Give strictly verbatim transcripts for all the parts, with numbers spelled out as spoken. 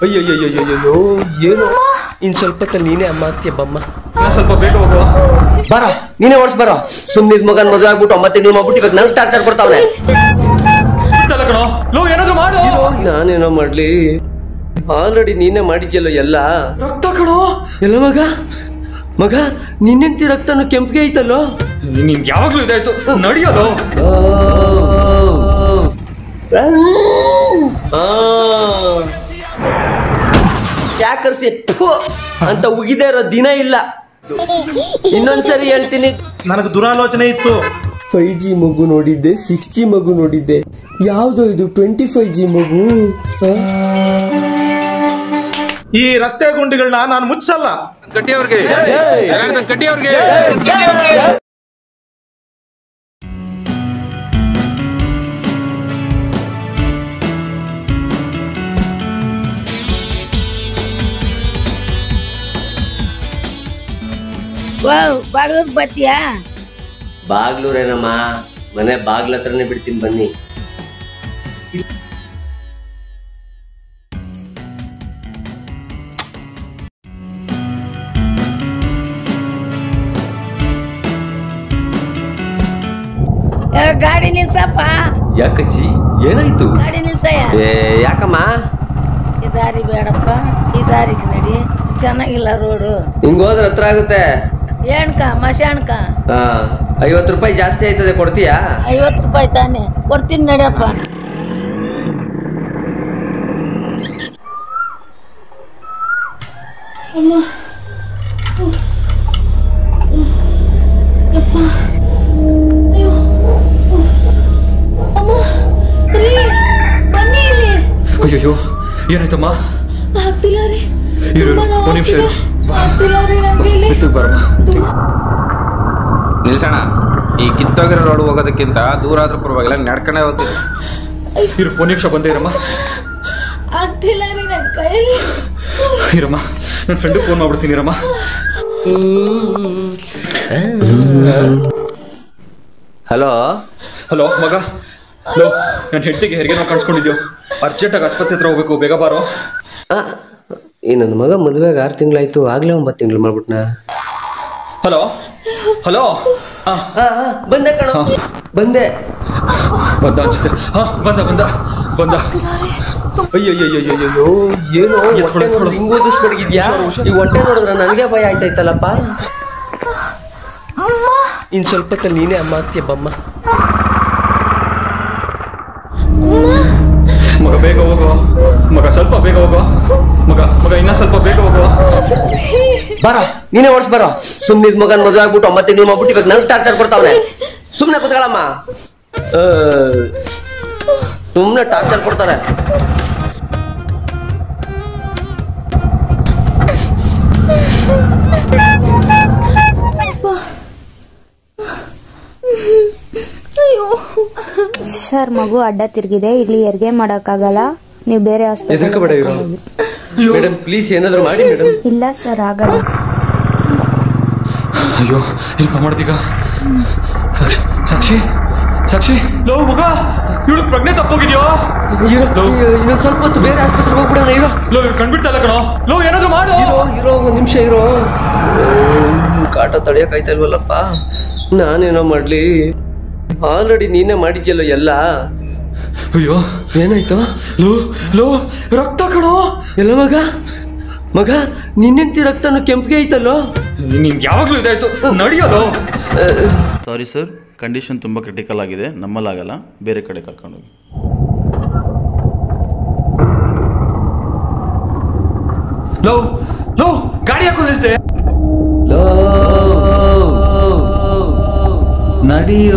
ಅಯ್ಯಯ್ಯಯ್ಯಯ್ಯೋ ಏನು ಇನ್ ಸ್ವಲ್ಪ ನೀನೇ ಅಮ್ಮ ಆಗ್ತೀಯ ಬಮ್ಮ. ಸ್ವಲ್ಪ ಬೇಗ ಹೋಗುವ ಬರ ನೀನೇ ಓಡಿಸ್ ಬರೋ. ಸುಮ್ನೆ ಮಗನ್ ಮದುವೆ ಆಗ್ಬಿಟ್ಟು ಮತ್ತೆ ನೀವು ಮಾಡ್ಬಿಟ್ಟು ನಂಗೆ ಟಾರ್ಚರ್ ಕೊಡ್ತಾವನೆ. ಏನಾದ್ರು ಮಾಡು. ನಾನೇನೋ ಮಾಡ್ಲಿ, ಆಲ್ರೆಡಿ ನೀನೇ ಮಾಡಿದ್ಯಲ್ಲ ಎಲ್ಲ. ರಕ್ತ ಕಣೋ ಎಲ್ಲ ಮಗ ಮಗ ನಿನ್ನೆಂಟಿ ರಕ್ತನು ಕೆಂಪಿಗೆ ಐತಲ್ಲೋ. ನಿನ್ ಯಾವಾಗ್ಲೂ ಇದಾಯ್ತು ನಡಿಯಲು. ಯಾಕರ್ಸಿ ಅಂತ ಉಗಿದೇ ಇರೋ ದಿನ ಇಲ್ಲ. ಇನ್ನೊಂದ್ಸರಿ ಹೇಳ್ತೀನಿ, ನನಗೆ ದುರಾಲೋಚನೆ ಇತ್ತು. ಫೈವ್ ಜಿ ಮಗು ನೋಡಿದ್ದೆ, ಸಿಕ್ಸ್ ಜಿ ಮಗು ನೋಡಿದ್ದೆ, ಯಾವ್ದೋ ಇದು ಟ್ವೆಂಟಿ ಫೈವ್ ಜಿ ಮಗು. ಈ ರಸ್ತೆ ಗುಂಡಿಗಳನ್ನ ನಾನು ಮುಚ್ಚಲ್ಲ. ಕಟ್ಟಿಯವ್ರಿಗೆ ಕಟ್ಟಿಯವ್ರಿಗೆ ಬಾಗ್ಲೂರ್ ಬತ್ತೀಯಾ? ಬಾಗ್ಲೂರೇನಮ್ಮ, ಮನೆ ಬಾಗ್ಲ ಹತ್ರನೇ ಬಿಡ್ತೀನಿ ಬನ್ನಿ. ಗಾಡಿ ನಿಲ್ಸಪ್ಪ. ಯಾಕಜ್ಜಿ ಏನಾಯ್ತು? ಗಾಡಿ ನಿಲ್ಸಯ್ಯ. ಯಾಕಮ್ಮ? ಈ ದಾರಿ ಬೇಡಪ್ಪ, ಈ ದಾರಿಗೆ ನಡಿ, ಚೆನ್ನಾಗಿಲ್ಲ ರೋಡು. ಹಿಂಗ್ ಹೋದ್ರೆ ಹತ್ರ ಆಗುತ್ತೆ. ಏಣ್ಕ ಮಶಾಣ್ಕ ಹಾ ಐವತ್ತು ರೂಪಾಯಿ ಜಾಸ್ತಿ ಆಯ್ತದೆ, ಕೊಡ್ತೀಯಾ? ಐವತ್ತು ರೂಪಾಯಿ ತಾನೆ, ಕೊಡ್ತೀನಿ ನಡಿಯಪ್ಪ. ಅಮ್ಮ ಅಯ್ಯೋ ಏನಾಯ್ತಮ್ಮ? ಆಗ್ತಿಲ್ಲ ರೀ, ಒಂದು ನಿಮಿಷ ಆಗ್ತಿಲ್ಲ ರೀ ನಂಗೆ. ನಿಲ್ಸೋಣ. ಈ ಕಿತ್ತೋಗಿರೋ ರೋಡ್ ಹೋಗೋದಕ್ಕಿಂತ ದೂರ ಆದ್ರೂ ಪರವಾಗಿಲ್ಲ, ನಡ್ಕೊಂಡೇ ಹೋಗ್ತೀವಿ. ಇರು ಒಂದು ನಿಮಿಷ ಬಂದೇ ಇರಮ್ಮ. ಆಗ್ತಿಲ್ಲ ರೀ ನನ್ನ ಕೈಯಲ್ಲಿ. ಇರಮ್ಮ, ನನ್ನ ಫ್ರೆಂಡ್ ಫೋನ್ ಮಾಡ್ಬಿಡ್ತೀನಿ ಇರಮ್ಮ. ಹಲೋ ಹಲೋ ಮಗ, ಹಲೋ, ನನ್ನ ಹೆಂಡತಿಗೆ ಹೆರಿಗೆ ನಾವು ಕಾಣಿಸ್ಕೊಂಡಿದ್ಯೋ, ಅರ್ಜೆಂಟಾಗಿ ಆಸ್ಪತ್ರೆ ಹತ್ರ ಹೋಗ್ಬೇಕು, ಬೇಗ ಬಾರೋ. ಈ ನನ್ನ ಮಗ ಮದುವೆಗೆ ಆರು ತಿಂಗಳಾಯ್ತು, ಆಗ್ಲೇ ಒಂಬತ್ತು ತಿಂಗಳು ಮಾಡ್ಬಿಟ್ನಾ. ಹಲೋ ಹಲೋ ಬಂದೆ ಕಣ, ಬಂದೆ ಬಂದ ಅನ್ಸುತ್ತೆ. ಹಾ ಬಂದ ಬಂದ ಬಂದ. ಅಯ್ಯಯ್ಯಯ್ಯಯ್ಯೋ ಏನು ಹಿಂಗ್ ಓದಿಸ್ಬಿಡ್ಗಿದ್ಯಾ? ಈ ಹೊಟ್ಟೆ ನೋಡಿದ್ರೆ ನನಗೆ ಭಯ ಆಯ್ತಾಯ್ತಲ್ಲಪ್ಪ. ಇನ್ ಸ್ವಲ್ಪ ನೀನೇ ಅಮ್ಮ ಆಗ್ತೀಯ ಬಮ್ಮ. ಮಗ ಬೇಗ ಹೋಗೋ ಮಗ, ಸ್ವಲ್ಪ ಬೇಗ ಹೋಗೋ ಮಗ. ಮಗ ಇನ್ನ ಸ್ವಲ್ಪ ಬೇಗ ಹೋಗೋ. ಬರ ನೀನೇ ಓಡಿಸ್ ಬರೋ. ಸುಮ್ನೆ ಮಗನ್ ಮದುವೆ ಆಗ್ಬಿಟ್ಟು ಮತ್ತೆ ನೀವು ಮಾಡ್ಬಿಟ್ಟು ಇವಾಗ ನಂಗೆ ಟಾರ್ಚರ್ ಕೊಡ್ತಾವನೆ. ಸುಮ್ನೆ ಕೂತ್ಕೊಳ್ಳಮ್ಮ, ಸುಮ್ನೆ ಟಾರ್ಚರ್ ಕೊಡ್ತಾರೆ. ಸರ್, ಮಗು ಅಡ್ಡ ತಿರುಗಿದೆ, ಇಲ್ಲಿ ಹೆರಿಗೆ ಮಾಡೋಕ್ಕಾಗಲ್ಲ, ನೀವು ಬೇರೆ ಹಾಸ್ಪಿಟಲ್. ಮೇಡಮ್ ಪ್ಲೀಸ್ ಏನಾದ್ರು ಮಾಡಿ ಮೇಡಮ್. ಇಲ್ಲ ಸರ್ ಆಗಲ್ಲ. ಅಯ್ಯೋ ಹೆಲ್ಪ್ ಮಾಡ್ತೀಗ. ಸಾಕ್ಷಿ ಸಾಕ್ಷಿ ಸಾಕ್ಷಿ ಲೋ ಮಗ, ಇವಳು ಪ್ರಜ್ಞೆ ತಪ್ಪೋಗಿದ್ಯೋ. ಇನ್ನೊಂದ್ ಸ್ವಲ್ಪ ಹೊತ್ತು ಬೇರೆ ಆಸ್ಪತ್ರೆಗೆ ಹೋಗ್ಬಿಡೋಣ. ಇರೋ ಲೋ ಇವ್ರು ಕಂಡ್ಬಿಡ್ತಾ ಇಲ್ಲ ಕಣೋ. ಲೋ ಏನಾದ್ರು ಮಾಡು. ಇರೋ ಇರೋ ಒಂದ್ ನಿಮಿಷ ಇರೋ. ಕಾಟ ತಡೆಯಕ್ಕಾಯ್ತಲ್ವಲ್ಲಪ್ಪ, ನಾನೇನೋ ಮಾಡ್ಲಿ, ಆಲ್ರೆಡಿ ನೀನೇ ಮಾಡಿದ್ಯಲ್ಲ ಎಲ್ಲ. ಅಯ್ಯೋ ಏನಾಯ್ತು? ಲೋ ಲೋ ರಕ್ತ ಕಣೋ. ಎಲ್ಲ ಮಗ ಮಗ ನಿನ್ನೆಂಟಿ ರಕ್ತನು ಕೆಂಪಿಗೆ ಐತಲ್ಲೋ. ನಿನ್ ಯಾವಾಗ್ಲೂ ಇದಾಯ್ತು ನಡಿಯಲು. ಸಾರಿ ಸರ್, ಕಂಡೀಷನ್ ತುಂಬ ಕ್ರಿಟಿಕಲ್ ಆಗಿದೆ, ನಮ್ಮಲ್ಲಾಗಲ್ಲ, ಬೇರೆ ಕಡೆ ಕರ್ಕೊಂಡೋಗಿ. ಲೋ ಲೋ ಗಾಡಿ ಹಾಕೊಂಡಿದ್ದೆ. ಲೋ ನಡಿಯೋ.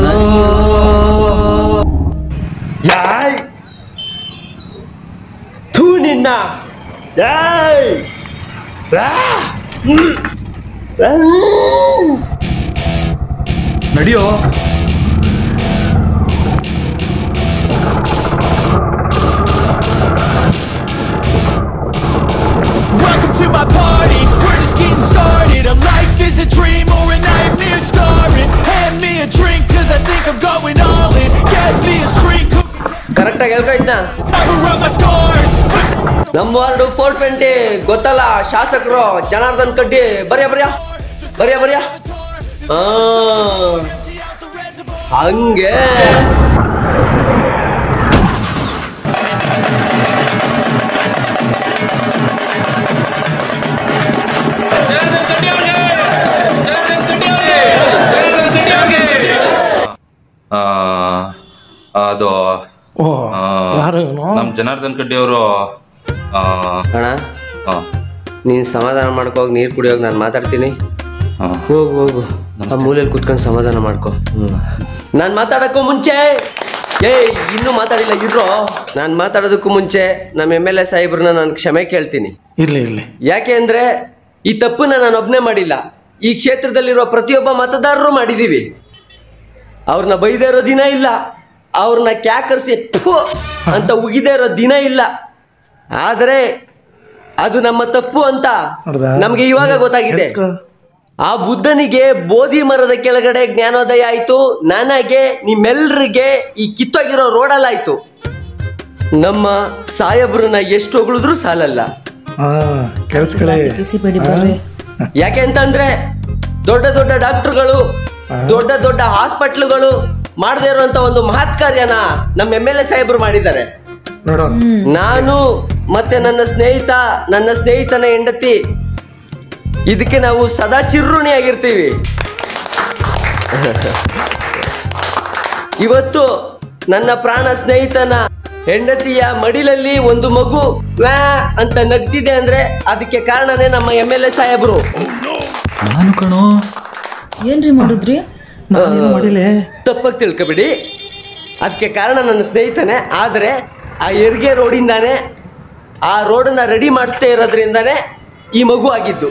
ಯಾಯ್ ಥೂ ನಿನ್ನ. ಯಾಯ್ ನಡಿಯೋ. Welcome to my party, we're just getting started. A life is a dream or a nightmare starring. Hand me a drink cause I think I'm going all in. Get me a shrink who can ಕರೆಕ್ಟಾಗಿ ಹೇಳ್ಕೈತ್ನಾ? cover up my scars. ನಮ್ಮ ward four twenty ಗೊತ್ತಲ್ಲ, ಶಾಸಕರು ಜನಾರ್ದನ್ ಕಡ್ಡಿ. ಬರ್ಯಾ ಬರ್ಯಾ ಬರ್ಯಾ ಬರ್ಯಾ ಆ ಹಂಗೆ ಅದು ನಮ್ ಜನಾರ್ದನ್ ಕಡ್ಡಿ ಅವರು ಅಣ್ಣ, ನೀನ್ ಸಮಾಧಾನ ಮಾಡ್ಕೋಗಿ ನೀರ್ ಕುಡಿಯೋಗಿ ನಾನು ಮಾತಾಡ್ತೀನಿ. ಹೋಗು ಹೋಗು, ಆ ಮೂಲೆಯಲ್ಲಿ ಕುತ್ಕೊಂಡು ಸಮಾಧಾನ ಮಾಡ್ಕೊ. ಹ್ಮ್ ನಾನ್ ಮಾತಾಡಕ್ಕೂ ಮುಂಚೆ ಏಯ್ ಇನ್ನೂ ಮಾತಾಡಿಲ್ಲ ಇರೋ. ನಾನ್ ಮಾತಾಡೋದಕ್ಕೂ ಮುಂಚೆ ನಮ್ಮ ಎಮ್ ಎಲ್ ಎ ಸಾಹೇಬ್ರನ್ನ ನಾನು ಕ್ಷಮೆ ಕೇಳ್ತೀನಿ. ಇರ್ಲಿ ಇರ್ಲಿ. ಯಾಕೆ ಅಂದ್ರೆ ಈ ತಪ್ಪನ್ನ ನಾನು ಒಬ್ನೇ ಮಾಡಿಲ್ಲ, ಈ ಕ್ಷೇತ್ರದಲ್ಲಿರೋ ಪ್ರತಿಯೊಬ್ಬ ಮತದಾರರು ಮಾಡಿದೀವಿ. ಅವ್ರನ್ನ ಬೈದೇ ಇರೋ ದಿನ ಇಲ್ಲ, ಅವ್ರನ್ನ ಕ್ಯಾಕರ್ಸಿ ಅಂತ ಉಗಿದೇ ಇರೋ ದಿನ ಇಲ್ಲ. ಆದರೆ ಅದು ನಮ್ಮ ತಪ್ಪು ಅಂತ ನಮ್ಗೆ ಇವಾಗ ಗೊತ್ತಾಗಿದೆ. ಆ ಬುದ್ಧನಿಗೆ ಬೋಧಿ ಮರದ ಕೆಳಗಡೆ ಜ್ಞಾನೋದಯ ಆಯ್ತು, ನನಗೆ ನಿಮ್ಮೆಲ್ಲರಿಗೆ ಈ ಕಿತ್ತೋಗಿರೋ ರೋಡಲ್ಲಾಯ್ತು. ನಮ್ಮ ಸಾಹೇಬ್ರನ್ನ ಎಷ್ಟು ಹೊಗಳಿದ್ರು ಸಾಲಲ್ಲ. ಯಾಕೆ ಅಂತಂದ್ರೆ ದೊಡ್ಡ ದೊಡ್ಡ ಡಾಕ್ಟರ್ಗಳು, ದೊಡ್ಡ ದೊಡ್ಡ ಹಾಸ್ಪಿಟ್ಲುಗಳು ಮಾಡದೇ ಇರುವಂತ ಒಂದು ಮಹತ್ ಕಾರ್ಯನ ನಮ್ಮ ಎಮ್ ಎಲ್ ಎ ಸಾಹೇಬ್ರು ಮಾಡಿದ್ದಾರೆ. ನಾನು ಮತ್ತೆ ನನ್ನ ಸ್ನೇಹಿತ, ನನ್ನ ಸ್ನೇಹಿತನ ಹೆಂಡತಿ, ಇದಕ್ಕೆ ನಾವು ಸದಾ ಚಿರುಣಿ ಆಗಿರ್ತೀವಿ. ಇವತ್ತು ನನ್ನ ಪ್ರಾಣ ಸ್ನೇಹಿತನ ಹೆಂಡತಿಯ ಮಡಿಲಲ್ಲಿ ಒಂದು ಮಗು ವ್ಯಾ ಅಂತ ನಗ್ತಿದೆ ಅಂದ್ರೆ ಅದಕ್ಕೆ ಕಾರಣನೇ ನಮ್ಮ ಎಮ್ ಎಲ್ ಎ ಸಾಹೇಬ್ರು. ನಾನು ಕಣೋ. ಏನ್ರಿ ಮಾಡಿದ್ರಿ? ತಪ್ಪಾಗಿ ತಿಳ್ಕೊಬಿಡಿ, ಅದಕ್ಕೆ ಕಾರಣ ನನ್ನ ಸ್ನೇಹಿತನೇ. ಆದರೆ ಆ ಹೆರಿಗೆ ರೋಡಿಂದಾನೆ, ಆ ರೋಡನ್ನ ರೆಡಿ ಮಾಡಿಸ್ತೇ ಇರೋದ್ರಿಂದಾನೆ ಈ ಮಗು ಆಗಿದ್ದು.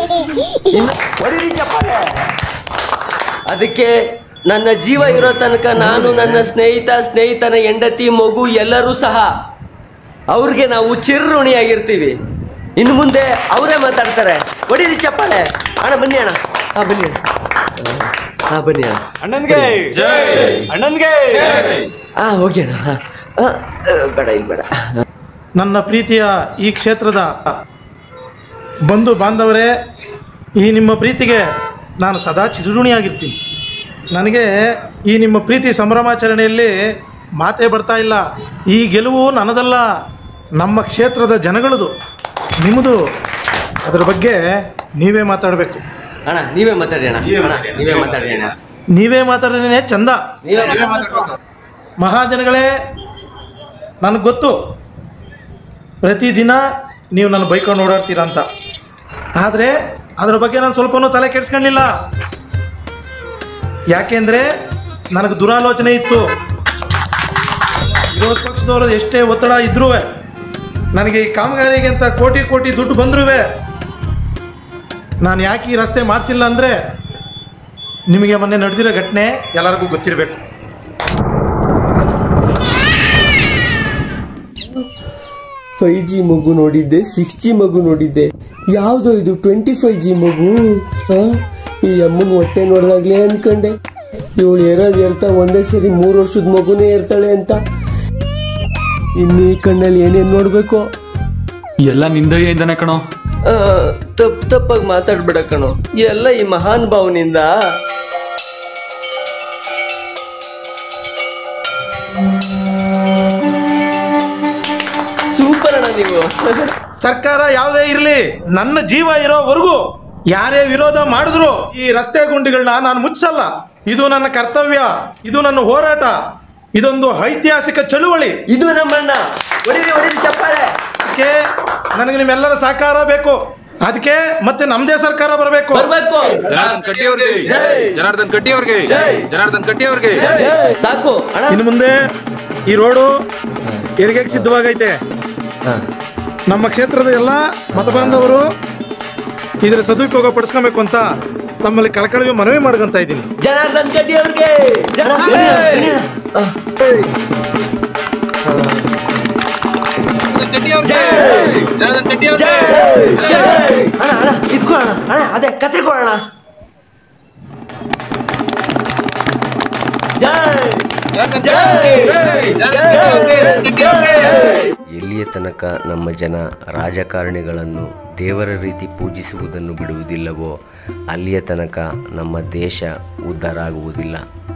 ಅದಕ್ಕೆ ನನ್ನ ಜೀವ ಇರೋ ತನಕ ನಾನು, ನನ್ನ ಸ್ನೇಹಿತ, ಸ್ನೇಹಿತನ ಹೆಂಡತಿ, ಮಗು ಎಲ್ಲರೂ ಸಹ ಅವ್ರಿಗೆ ನಾವು ಚಿರಋಣಿಯಾಗಿರ್ತೀವಿ. ಇನ್ನು ಮುಂದೆ ಅವರೇ ಮಾತಾಡ್ತಾರೆ. ಹೊಡೀರಿ ಚಪ್ಪಾಳೆ. ಅಣ್ಣ ಬನ್ನಿ ಅಣ್ಣ. ಹಾ ಬನ್ನಿ ಅಣ್ಣ. ಹಾ ಬನ್ನಿ ಅಣ್ಣ. ಅಣ್ಣನ್ಗೆ ಅಣ್ಣನ್ಗೆ ಹಾ ಹೋಗಿ ಅಣ್ಣ. ಬೇಡ ಇಲ್ಲಿ ಬೇಡ. ನನ್ನ ಪ್ರೀತಿಯ ಈ ಕ್ಷೇತ್ರದ ಬಂಧು ಬಾಂಧವರೇ, ಈ ನಿಮ್ಮ ಪ್ರೀತಿಗೆ ನಾನು ಸದಾ ಚಿರುಣಿಯಾಗಿರ್ತೀನಿ. ನನಗೆ ಈ ನಿಮ್ಮ ಪ್ರೀತಿ ಸಂಭ್ರಮಾಚರಣೆಯಲ್ಲಿ ಮಾತೇ ಬರ್ತಾ ಇಲ್ಲ. ಈ ಗೆಲುವು ನನ್ನದಲ್ಲ, ನಮ್ಮ ಕ್ಷೇತ್ರದ ಜನಗಳದು, ನಿಮ್ಮದು. ಅದರ ಬಗ್ಗೆ ನೀವೇ ಮಾತಾಡಬೇಕು. ಅಣ್ಣ ನೀವೇ ಮಾತಾಡಿ ಅಣ್ಣ. ನೀವೇ ಮಾತಾಡಿ ಅಣ್ಣ. ನೀವೇ ಮಾತಾಡಿನೇ ಚಂದ. ಮಹಾಜನಗಳೇ, ನನಗೆ ಗೊತ್ತು ಪ್ರತಿದಿನ ನೀವು ನನ್ನ ಬೈಕೊಂಡು ಓಡಾಡ್ತೀರ ಅಂತ. ಆದರೆ ಅದರ ಬಗ್ಗೆ ನಾನು ಸ್ವಲ್ಪನೂ ತಲೆ ಕೆಡಿಸ್ಕೊಳ್ಳಿಲ್ಲ. ಯಾಕೆಂದರೆ ನನಗೆ ದುರಾಲೋಚನೆ ಇತ್ತು. ವಿರೋಧ ಪಕ್ಷದವರು ಎಷ್ಟೇ ಒತ್ತಡ ಇದ್ರೂ, ನನಗೆ ಈ ಕಾಮಗಾರಿಗೆ ಅಂತ ಕೋಟಿ ಕೋಟಿ ದುಡ್ಡು ಬಂದ್ರೂ ನಾನು ಯಾಕೆ ಈ ರಸ್ತೆ ಮಾಡಿಸಿಲ್ಲ ಅಂದರೆ ನಿಮಗೆ ಮೊನ್ನೆ ನಡೆದಿರೋ ಘಟನೆ ಎಲ್ಲರಿಗೂ ಗೊತ್ತಿರಬೇಕು. ಫೈವ್ ಜಿ ಮಗು ನೋಡಿದ್ದೆ, ಸಿಕ್ಸ್ ಜಿ ಮಗು ನೋಡಿದ್ದೆ. ಯಾವುದೋ ಇದು ಟ್ವೆಂಟಿ ಫೈವ್ ಜಿ ಮಗು. ಈ ಅಮ್ಮನ ಹೊಟ್ಟೆ ನೋಡಿದಾಗ್ಲೇ ಅನ್ಕೊಂಡೆ ಇವಳು ಏರೋದು ಏರ್ತಾ ಒಂದೇ ಸರಿ ಮೂರು ವರ್ಷದ ಮಗುನೇ ಇರ್ತಾಳೆ ಅಂತ. ಇನ್ನು ಈ ಕಣ್ಣಲ್ಲಿ ಏನೇನು ನೋಡ್ಬೇಕು? ಎಲ್ಲ ನಿಂದೆಯಿಂದನೇ ಕಣೋ. ತಪ್ಪ ತಪ್ಪಾಗಿ ಮಾತಾಡ್ಬೇಡ ಕಣೋ, ಎಲ್ಲ ಈ ಮಹಾನ್ ಭಾವನಿಂದ. ಸೂಪರ್ ಅಣ್ಣ ನೀವು. ಸರ್ಕಾರ ಯಾವುದೇ ಇರಲಿ, ನನ್ನ ಜೀವ ಇರೋವರೆಗೂ ಯಾರೇ ವಿರೋಧ ಮಾಡಿದ್ರು ಈ ರಸ್ತೆ ಗುಂಡಿಗಳನ್ನ ನಾನು ಮುಚ್ಚಲ್ಲ. ಇದು ನನ್ನ ಕರ್ತವ್ಯ, ಇದು ನನ್ನ ಹೋರಾಟ, ಇದೊಂದು ಐತಿಹಾಸಿಕ ಚಳುವಳಿ. ಇದು ನಮ್ಮಣ್ಣ. ಹೊಡಿರಿ ಹೊಡಿರಿ ಚಪ್ಪಾಳೆ. ಅದಕ್ಕೆ ನನಗೆ ನಿಮ್ಮೆಲ್ಲರ ಸಹಕಾರ ಬೇಕು. ಅದಕ್ಕೆ ಮತ್ತೆ ನಮ್ದೇ ಸರ್ಕಾರ ಬರಬೇಕು. ಬರ್ಬೇಕು. ಜನಾರ್ದನ್ ಕಡ್ಡಿ ಅವ್ರಿಗೆ, ಜನಾರ್ದನ್ ಕಡ್ಡಿ ಅವ್ರಿಗೆ, ಜನಾರ್ದನ್ ಕಡ್ಡಿ ಅವ್ರಿಗೆ ಸಾಕು. ಇನ್ನು ಮುಂದೆ ಈ ರೋಡು ಹೆರಿಗೆಗೆ ಸಿದ್ಧವಾಗೈತೆ. ನಮ್ಮ ಕ್ಷೇತ್ರದ ಎಲ್ಲ ಮತಬಾಂಧವರು ಇದರ ಸದುಪಯೋಗ ಪಡಿಸ್ಕೊಬೇಕು ಅಂತ ತಮ್ಮಲ್ಲಿ ಕಳಕಳಿಗೆ ಮನವಿ ಮಾಡ್ಕೊಂತ ಇದ್ದೀನಿ. ಜನಾರ್ದನ್ ಕಡ್ಡಿ ಅವ್ರಿಗೆ. ಅಣ್ಣ ಅಣ್ಣ ಇದ್ಕೊಳ್ಳೋಣ ಅಣ್ಣ, ಅದೇ ಕತೆ ಕೊಡೋಣ. ಜೈ ಎಲ್ಲಿಯ ತನಕ ನಮ್ಮ ಜನ ರಾಜಕಾರಣಿಗಳನ್ನು ದೇವರ ರೀತಿ ಪೂಜಿಸುವುದನ್ನು ಬಿಡುವುದಿಲ್ಲವೋ ಅಲ್ಲಿಯ ತನಕ ನಮ್ಮ ದೇಶ ಉದ್ಧಾರ ಆಗುವುದಿಲ್ಲ.